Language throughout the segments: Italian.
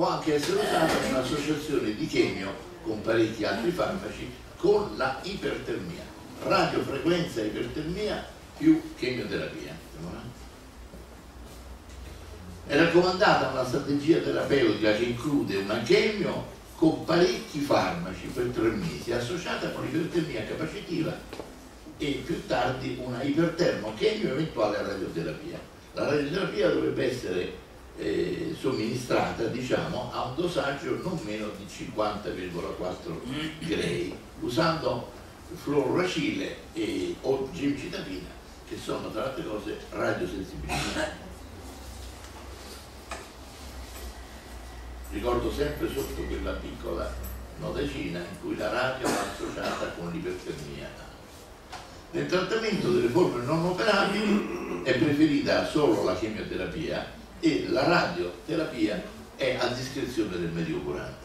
può anche essere usata in un'associazione di chemio con parecchi altri farmaci con la ipertermia, radiofrequenza ipertermia più chemioterapia. È raccomandata una strategia terapeutica che include una chemio con parecchi farmaci per 3 mesi, associata con ipertermia capacitiva e più tardi una ipertermochemio eventuale radioterapia. La radioterapia dovrebbe essere somministrata, diciamo, a un dosaggio non meno di 50,4 gray, usando fluoracile o gemcitabina, che sono tra le altre cose radiosensibilizzanti. Ricordo sempre sotto quella piccola notacina in cui la radio è associata con l'ipertermia. Nel trattamento delle forme non operabili è preferita solo la chemioterapia e la radioterapia è a discrezione del medico curante.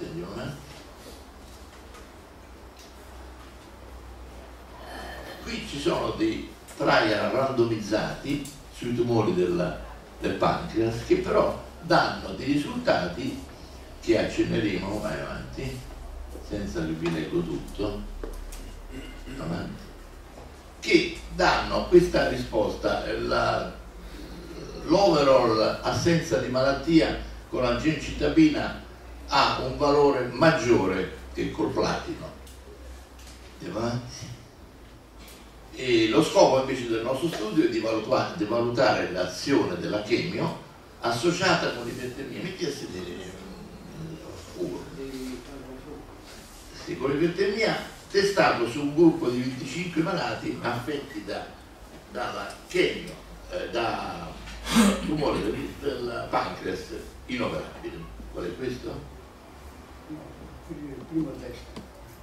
Qui ci sono dei trial randomizzati sui tumori del pancreas che però danno dei risultati che accenneremo, vai avanti, senza che vi leggo tutto, avanti, che danno questa risposta. L'overall assenza di malattia con la gemcitabina ha un valore maggiore che col platino. Andiamo avanti. E lo scopo invece del nostro studio è di valutare l'azione della chemio associata con l'ipertermia. Metti a sedere. Sì, con l'ipertermia testato su un gruppo di 25 malati affetti dalla chemio, da tumore del pancreas inoperabile. Qual è questo? Il primo testo.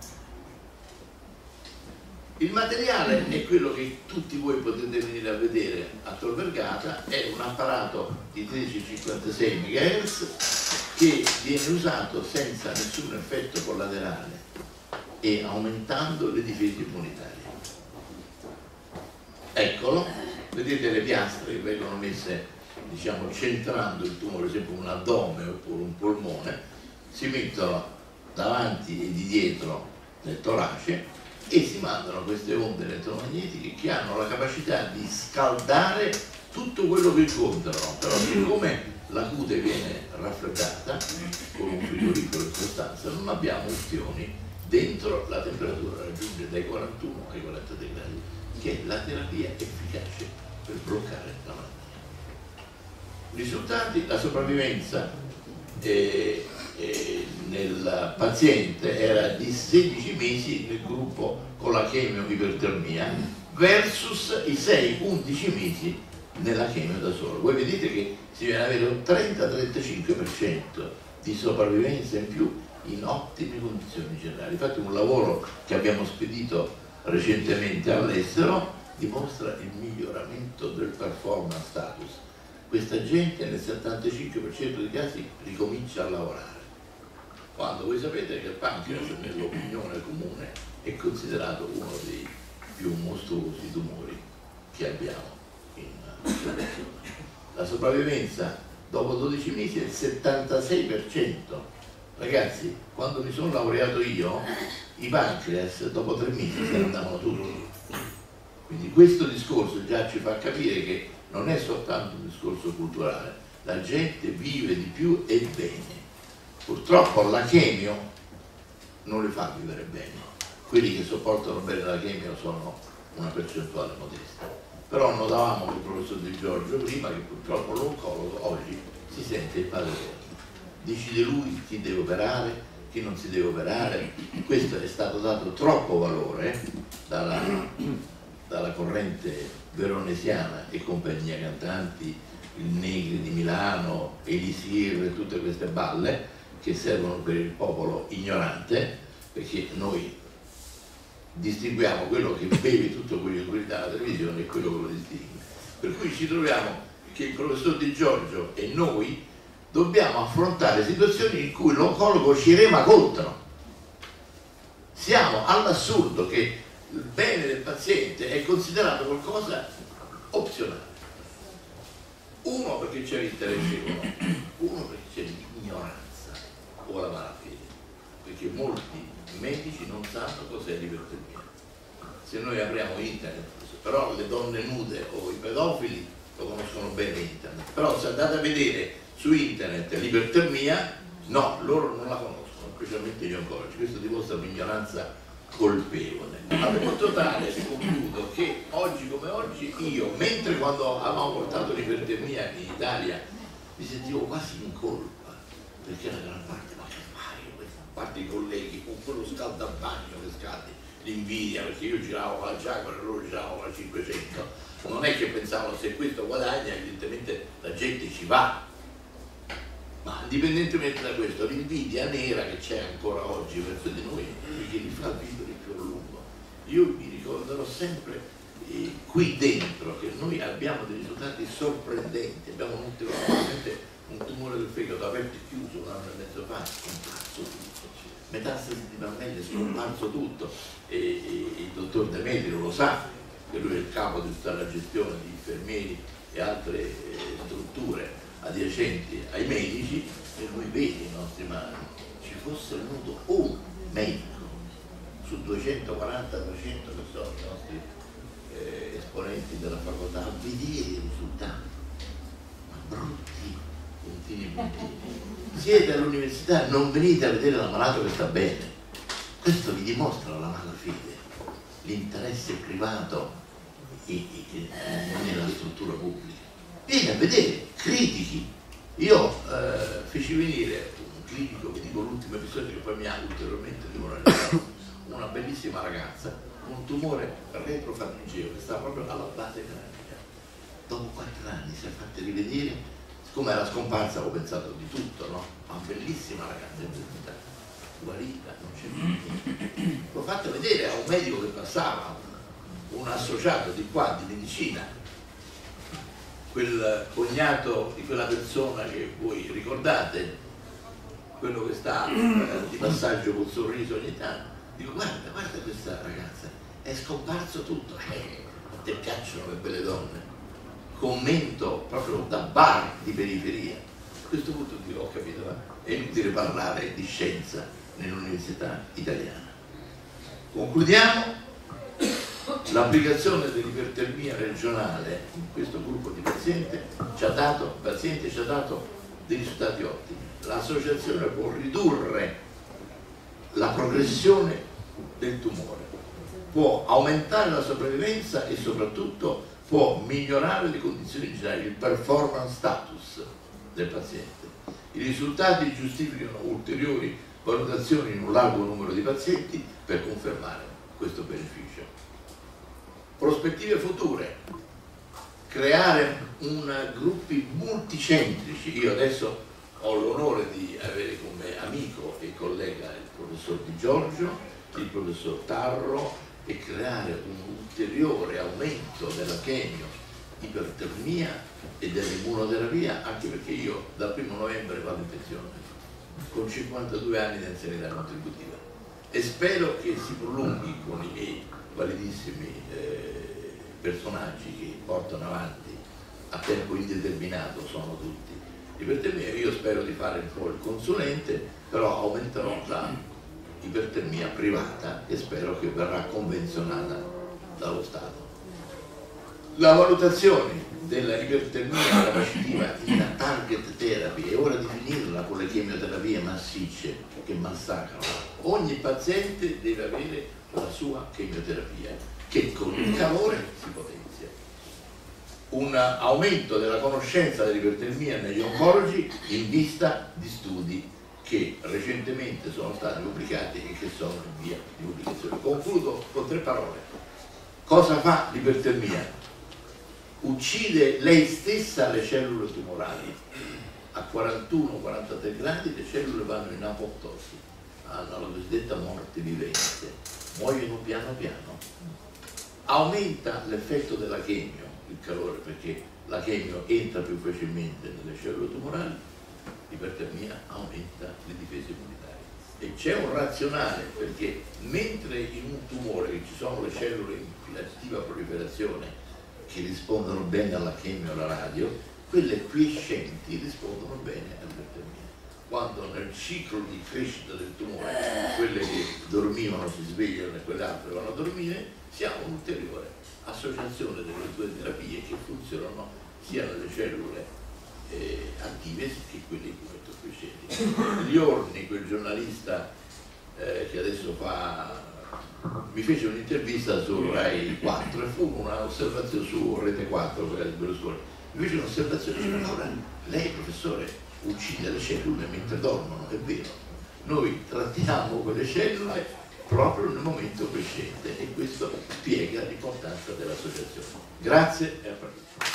Il materiale è quello che tutti voi potete venire a vedere a Tor Vergata, è un apparato di 1356 MHz che viene usato senza nessun effetto collaterale e aumentando le difese immunitarie. Eccolo, vedete le piastre che vengono messe, diciamo, centrando il tumore, per esempio un addome oppure un polmone, si mettono davanti e di dietro nel torace e si mandano queste onde elettromagnetiche che hanno la capacità di scaldare tutto quello che incontrano, però siccome la cute viene raffreddata con un frigorifero in sostanza, non abbiamo opzioni, dentro la temperatura raggiunge dai 41 ai 43 gradi, che è la terapia efficace per bloccare la malattia. Risultati: la sopravvivenza nel paziente era di 16 mesi nel gruppo con la chemio-ipertermia versus i 6-11 mesi nella chemio da solo. Voi vedete che si viene ad avere un 30-35% di sopravvivenza in più in ottime condizioni generali. Infatti un lavoro che abbiamo spedito recentemente all'estero dimostra il miglioramento del performance status. Questa gente nel 75% dei casi ricomincia a lavorare, quando voi sapete che il pancreas nell'opinione comune è considerato uno dei più mostruosi tumori che abbiamo in popolazione. La sopravvivenza dopo 12 mesi è il 76%. Ragazzi, quando mi sono laureato io, i pancreas dopo 3 mesi se ne andavano tutti. Quindi questo discorso già ci fa capire che non è soltanto un discorso culturale, la gente vive di più e bene. Purtroppo la chemio non li fa vivere bene. Quelli che sopportano bene la chemio sono una percentuale modesta. Però notavamo il professor Di Giorgio prima che purtroppo l'oncologo oggi si sente il padre eterno. Decide lui chi deve operare, chi non si deve operare. Questo è stato dato troppo valore dalla corrente veronesiana e compagnia cantanti, il Negri di Milano, Elisir e tutte queste balle che servono per il popolo ignorante, perché noi distinguiamo quello che beve tutto quello che dà la televisione e quello che lo distingue. Per cui ci troviamo che il professor Di Giorgio e noi dobbiamo affrontare situazioni in cui l'oncologo ci rema contro. Siamo all'assurdo che il bene del paziente è considerato qualcosa opzionale. Uno perché c'è l'interesse economico, uno perché c'è l'ignoranza non sanno cos'è l'ipertermia. Se noi apriamo internet, però le donne nude o i pedofili lo conoscono bene internet, però se andate a vedere su internet l'ipertermia, no, loro non la conoscono, specialmente gli oncologi. Questo dimostra l'ignoranza colpevole. Al punto tale, concludo, che oggi come oggi io, mentre quando avevamo portato l'ipertermia in Italia mi sentivo quasi in colpa, perché la gran parte, ma che fai? A parte i colleghi con quello scaldabagno che scaldi, l'invidia, perché io giravo con la Jaguar e loro giravano con la 500, non è che pensavano se questo guadagna evidentemente la gente ci va. Ma indipendentemente da questo, l'invidia nera che c'è ancora oggi verso di noi, perché li fa vivere più a lungo. Io mi ricorderò sempre qui dentro che noi abbiamo dei risultati sorprendenti, abbiamo ultimamente un tumore del fegato aperto e chiuso un anno e mezzo fa, scomparso tutto, metastasi di mammelle, scomparso tutto, e il dottor Demetrio lo sa, che lui è il capo di tutta la gestione di infermieri e altre strutture adiacenti ai medici, e lui vede i nostri mali. Ci fosse venuto un medico su 240 300 che sono i nostri esponenti della facoltà a vedere i risultati, ma brutti, puntini. Siete all'università, non venite a vedere l'ammalato che sta bene. Questo vi dimostra la malafede, l'interesse privato nella struttura pubblica. Vieni a vedere, critichi. Io feci venire un clinico, vi dico l'ultimo episodio che poi mi ha ulteriormente demoralizzato, una bellissima ragazza con un tumore retrofaringeo che sta proprio alla base cranica. Dopo 4 anni si è fatta rivedere, siccome era scomparsa avevo pensato di tutto, no? Ma bellissima ragazza, guarita, non c'è niente. L'ho fatta vedere a un medico che passava, un associato di qua, di medicina, quel cognato di quella persona che voi ricordate, quello che sta di passaggio col sorriso ogni tanto. Dico, guarda questa ragazza, è scomparso tutto, a te piacciono le belle donne. Commento proprio da bar di periferia. A questo punto dico, ho capito, è inutile parlare di scienza nell'università italiana. Concludiamo. L'applicazione dell'ipertermia regionale in questo gruppo di pazienti ci ha dato dei risultati ottimi. L'associazione può ridurre la progressione del tumore, può aumentare la sopravvivenza e soprattutto può migliorare le condizioni generali, il performance status del paziente. I risultati giustificano ulteriori valutazioni in un largo numero di pazienti per confermare questo beneficio. Prospettive future: creare gruppi multicentrici. Io adesso ho l'onore di avere come amico e collega il professor Di Giorgio, il professor Tarro, e creare un ulteriore aumento della chemio, ipertermia e dell'immunoterapia, anche perché io dal 1° novembre vado in pensione con 52 anni di anzianità contributiva e spero che si prolunghi con i miei validissimi personaggi che portano avanti a tempo indeterminato, sono tutti ipertermia. Io spero di fare un po' il consulente, però aumenterò la ipertermia privata e spero che verrà convenzionata dallo Stato. La valutazione della ipertermia capacitiva in target therapy è ora di finirla con le chemioterapie massicce che massacrano. Ogni paziente deve avere la sua chemioterapia che con il calore si potenzia. Un aumento della conoscenza dell'ipertermia negli oncologi in vista di studi che recentemente sono stati pubblicati e che sono in via di pubblicazione. Concludo con 3 parole. Cosa fa l'ipertermia? Uccide lei stessa le cellule tumorali. A 41-43 gradi le cellule vanno in apoptosi, hanno la cosiddetta morte vivente, muoiono piano piano. Aumenta l'effetto della chemio, il calore, perché la chemio entra più facilmente nelle cellule tumorali, l'ipertermia aumenta le difese immunitarie. E c'è un razionale, perché mentre in un tumore che ci sono le cellule in attiva proliferazione che rispondono bene alla chemio e alla radio, quelle quiescenti rispondono bene all'ipertermia. quando nel ciclo di crescita del tumore quelle che dormivano si svegliano e quelle altre vanno a dormire, si ha un'ulteriore associazione delle due terapie che funzionano sia nelle cellule attive che quelle immunodeficienti. Liorni, quel giornalista che adesso mi fece un'intervista su Rai 4 e fu un'osservazione su Rete 4, quella di Berlusconi, mi fece un'osservazione, diceva: allora lei professore uccide le cellule mentre dormono, è vero, noi trattiamo quelle cellule proprio nel momento crescente e questo spiega l'importanza dell'associazione. Grazie e a presto.